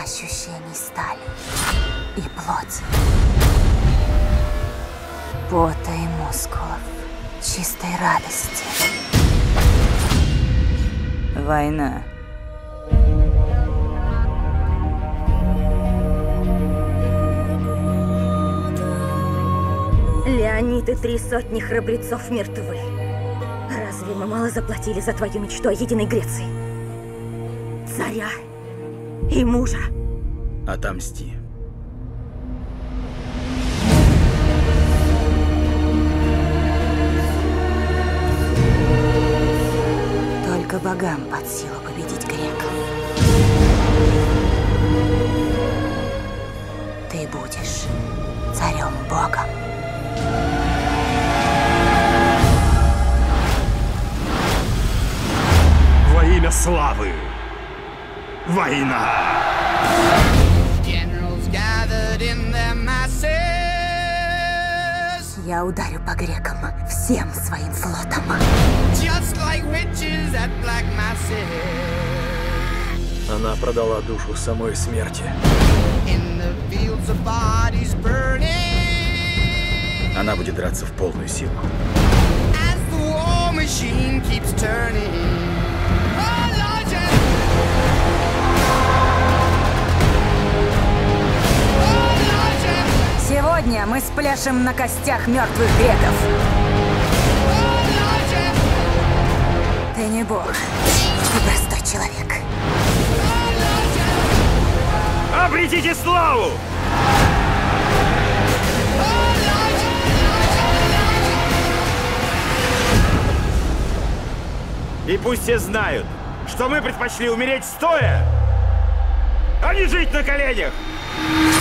ощущений стали и плоти, пота и мускулов, чистой радости. Война. Леонид и 300 храбрецов мертвы. Разве мы мало заплатили за твою мечту о единой Греции? Царя и мужа. Отомсти. Только богам под силу победить греков. Ты будешь царем-богом. Во имя славы! Война! Я ударю по грекам всем своим флотом. Она продала душу самой смерти. Она будет драться в полную силу. Сегодня мы спляшем на костях мертвых греков. Ты не бог, ты простой человек. Обретите славу! И пусть все знают, что мы предпочли умереть стоя, а не жить на коленях!